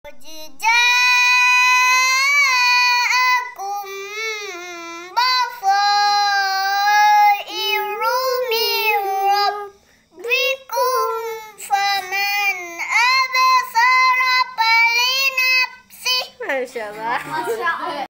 قد جاءكم بصائر من ربكم فمن أبصر فلنفسه. ما شاء الله.